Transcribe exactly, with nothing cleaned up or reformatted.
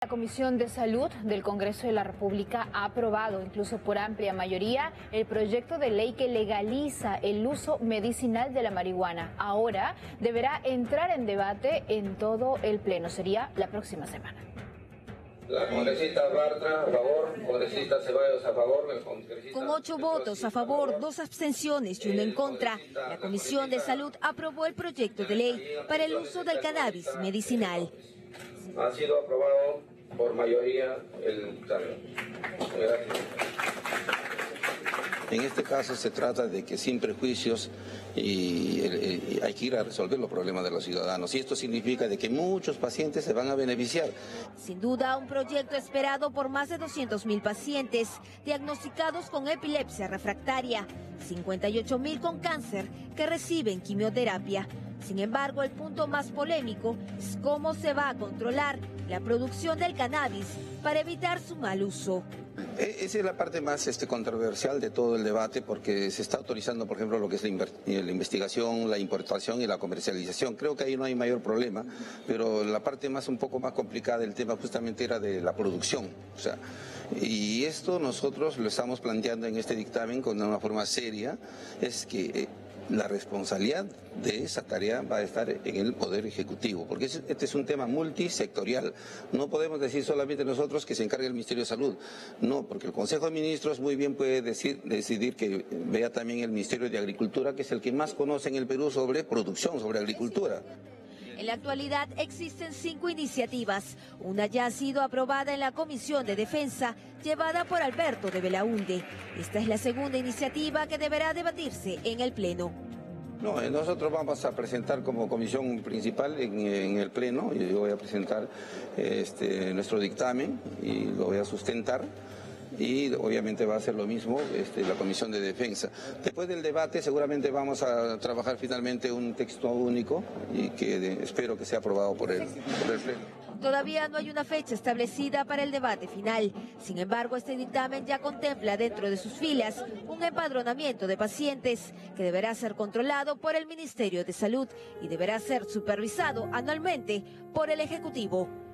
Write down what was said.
La Comisión de Salud del Congreso de la República ha aprobado, incluso por amplia mayoría, el proyecto de ley que legaliza el uso medicinal de la marihuana. Ahora deberá entrar en debate en todo el Pleno. Sería la próxima semana. La congresista Bartra a favor, congresista Ceballos a favor. El congresista Con ocho votos a favor, dos abstenciones y uno en contra, la Comisión de Salud aprobó el proyecto de ley para el uso del cannabis medicinal. Ha sido aprobado por mayoría el dictamen. Gracias. En este caso se trata de que sin prejuicios y, y hay que ir a resolver los problemas de los ciudadanos. Y esto significa de que muchos pacientes se van a beneficiar. Sin duda, un proyecto esperado por más de doscientos mil pacientes diagnosticados con epilepsia refractaria, cincuenta y ocho mil con cáncer que reciben quimioterapia. Sin embargo, el punto más polémico es cómo se va a controlar la producción del cannabis para evitar su mal uso. Esa es la parte más este, controversial de todo el debate, porque se está autorizando, por ejemplo, lo que es la, la investigación, la importación y la comercialización. Creo que ahí no hay mayor problema, pero la parte más un poco más complicada del tema justamente era de la producción. O sea, y esto nosotros lo estamos planteando en este dictamen con una forma seria, es que eh, la responsabilidad de esa tarea va a estar en el Poder Ejecutivo, porque este es un tema multisectorial. No podemos decir solamente nosotros que se encargue el Ministerio de Salud, no, porque el Consejo de Ministros muy bien puede decir, decidir que vea también el Ministerio de Agricultura, que es el que más conoce en el Perú sobre producción, sobre agricultura. En la actualidad existen cinco iniciativas. Una ya ha sido aprobada en la Comisión de Defensa, llevada por Alberto de Belaunde. Esta es la segunda iniciativa que deberá debatirse en el Pleno. No, nosotros vamos a presentar como comisión principal en, en el Pleno, y yo voy a presentar este, nuestro dictamen y lo voy a sustentar. Y obviamente va a ser lo mismo este, la Comisión de Defensa. Después del debate seguramente vamos a trabajar finalmente un texto único y que de, espero que sea aprobado por el, por el Pleno. Todavía no hay una fecha establecida para el debate final. Sin embargo, este dictamen ya contempla dentro de sus filas un empadronamiento de pacientes que deberá ser controlado por el Ministerio de Salud y deberá ser supervisado anualmente por el Ejecutivo.